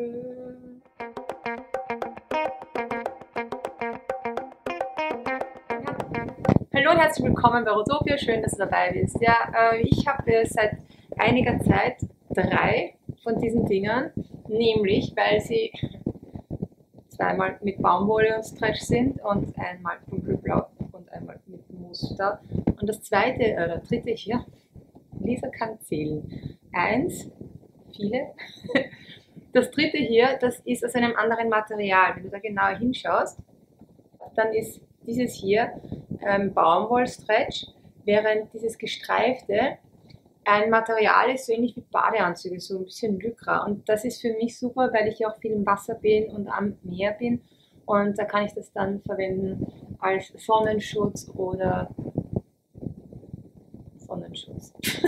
Hallo und herzlich willkommen bei Rotopia, schön, dass du dabei bist. Ja, ich habe seit einiger Zeit 3 von diesen Dingern, nämlich weil sie zweimal mit Baumwolle und Stretch sind und einmal dunkelblau und einmal mit Muster. Und das zweite, oder dritte hier, Lisa kann zählen. 1, viele. Das dritte hier, das ist aus einem anderen Material. Wenn du da genauer hinschaust, dann ist dieses hier Baumwollstretch, während dieses gestreifte ein Material ist, so ähnlich wie Badeanzüge, so ein bisschen Lycra. Und das ist für mich super, weil ich ja auch viel im Wasser bin und am Meer bin. Und da kann ich das dann verwenden als Sonnenschutz oder Sonnenschutz.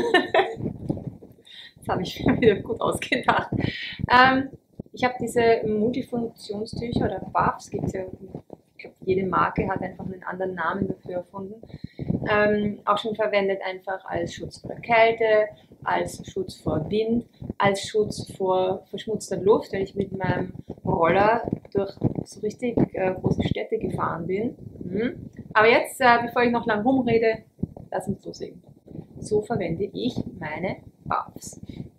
Das habe ich mir wieder gut ausgedacht. Ich habe diese Multifunktionstücher oder Buffs, gibt es ja, ich glaube, jede Marke hat einfach einen anderen Namen dafür erfunden. Auch schon verwendet einfach als Schutz vor der Kälte, als Schutz vor Wind, als Schutz vor verschmutzter Luft, wenn ich mit meinem Roller durch so richtig große Städte gefahren bin. Aber jetzt, bevor ich noch lang rumrede, lass uns loslegen. So verwende ich meine Buffs.